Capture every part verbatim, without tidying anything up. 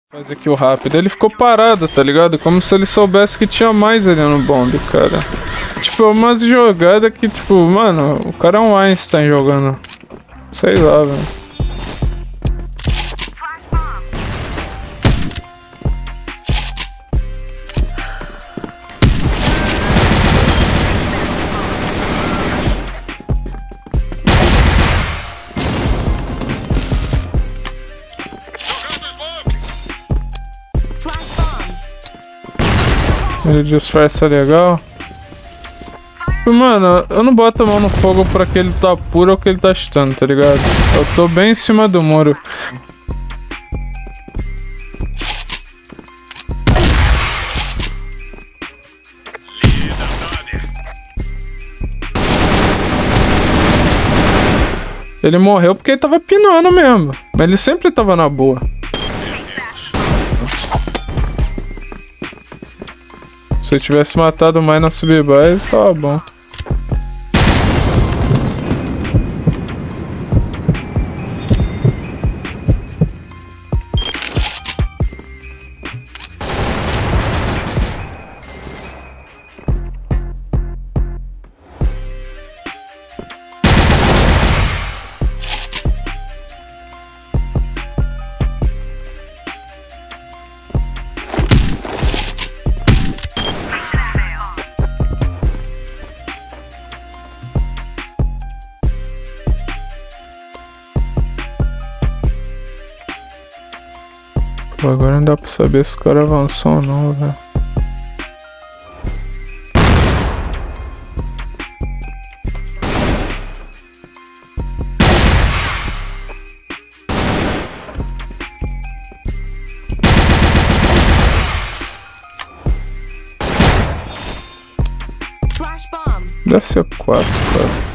Fazer kill rápido. Ele ficou parado, tá ligado? Como se ele soubesse que tinha mais ali no bombe, cara. Tipo, umas jogadas que, tipo, mano, o cara é um Einstein jogando. Sei lá, velho. Ele disfarça legal. Mano, eu não boto a mão no fogo pra que ele tá puro ou que ele tá chutando, tá ligado? Eu tô bem em cima do muro. Ele morreu porque ele tava pinando mesmo. Mas ele sempre tava na boa. Se eu tivesse matado mais na subbase, tava bom. Pô, agora não dá pra saber se o cara avançou ou não, velho. Deve ser quatro, cara.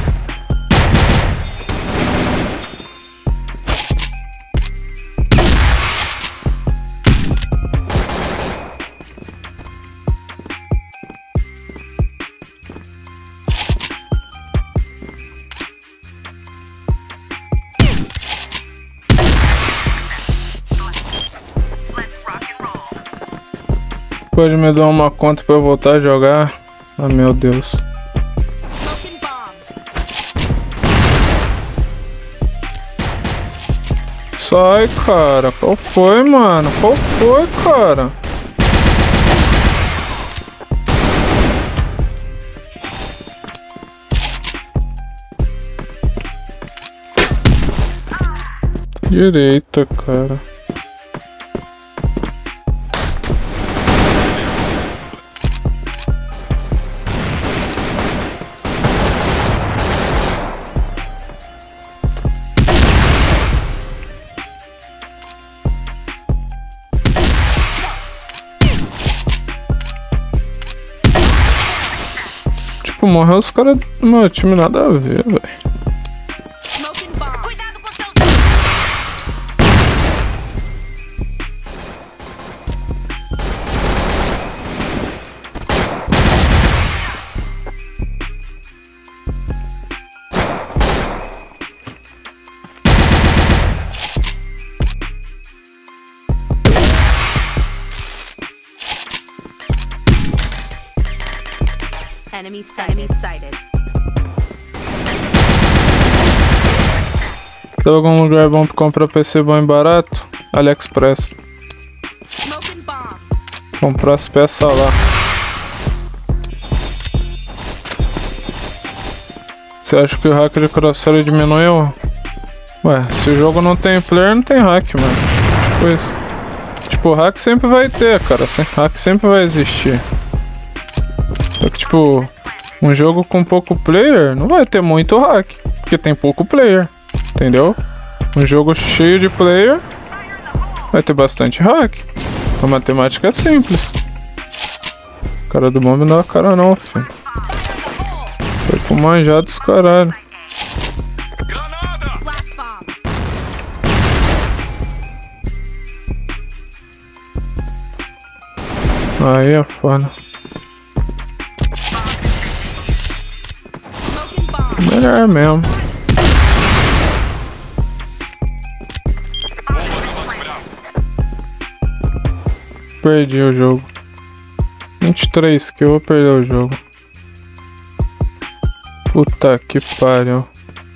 Pode me dar uma conta pra eu voltar a jogar? Ah, meu Deus. Sai, cara. Qual foi, mano? Qual foi, cara? Direita, cara. Tipo, morreu os caras do meu time, nada a ver, velho. Enemy sighted. Enemy sighted. Tem algum lugar bom pra comprar P C bom e barato? AliExpress. Comprar as peças lá. Você acha que o hack de crosshair diminuiu? Ué, se o jogo não tem player, não tem hack, mano. Tipo isso. Tipo, o hack sempre vai ter, cara. Hack sempre vai existir. Só que, tipo, um jogo com pouco player não vai ter muito hack, porque tem pouco player, entendeu? Um jogo cheio de player vai ter bastante hack. A matemática é simples. O cara do bombe não dá cara não, filho. Foi pro manjado dos caralho. Aí é foda. Melhor mesmo. Perdi o jogo. vinte e três que eu vou perder o jogo. Puta que pariu.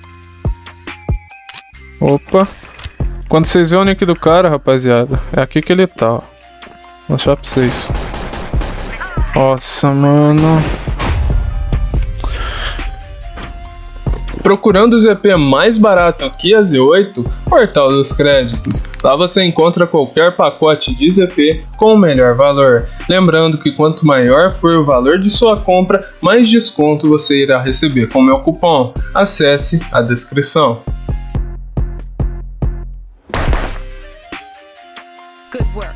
Opa. Quando vocês verem o nick do cara, rapaziada, é aqui que ele tá, ó. Vou mostrar pra vocês. Nossa, mano. Procurando o Z P mais barato que a Z oito, Portal dos Créditos. Lá você encontra qualquer pacote de Z P com o melhor valor. Lembrando que quanto maior for o valor de sua compra, mais desconto você irá receber com meu cupom. Acesse a descrição. Good work.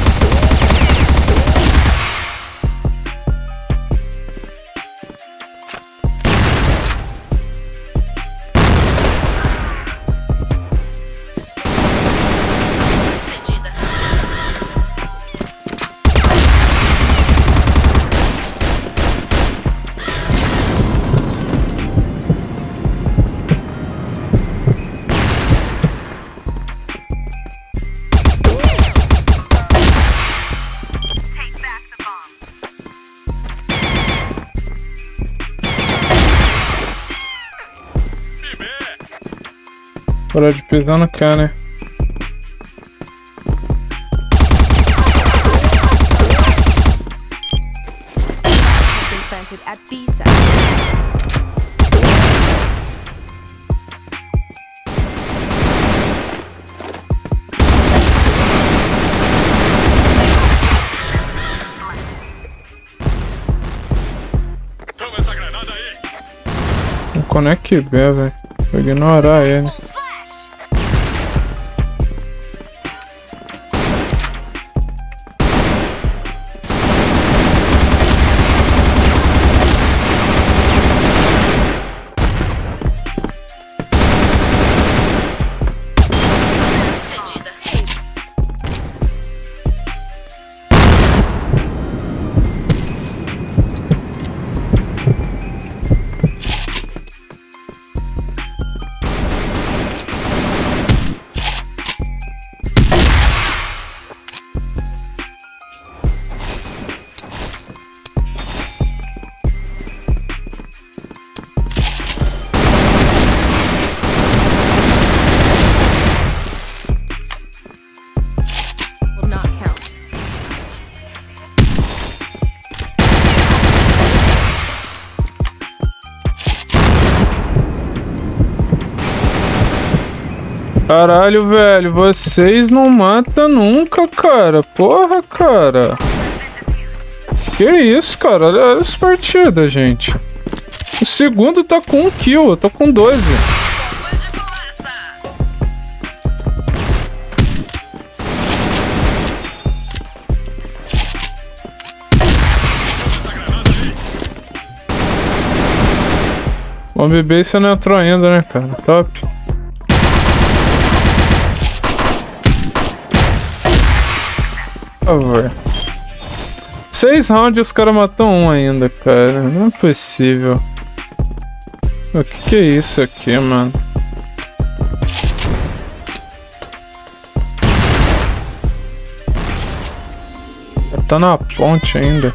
Para de pisar no K, né? Been planted at B site. Não conecte B, velho. Vou ignorar ele. Caralho, velho, vocês não matam nunca, cara. Porra, cara. Que isso, cara? Olha, olha essa partida, gente. O segundo tá com um kill, eu tô com doze. Bom, bebê, você não entrou ainda, né, cara? Top. Por favor. Seis rounds e os caras matam um ainda, cara. Não é possível. O que, que é isso aqui, mano? Tá na ponte ainda.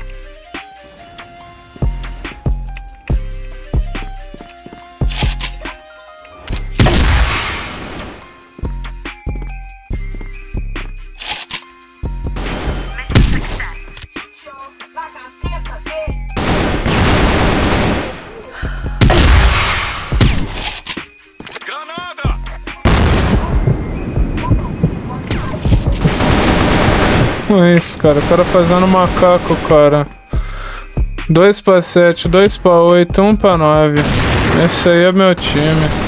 É isso, cara. O cara fazendo macaco, cara. dois pra sete, dois pra oito, um pra nove. Esse aí é meu time.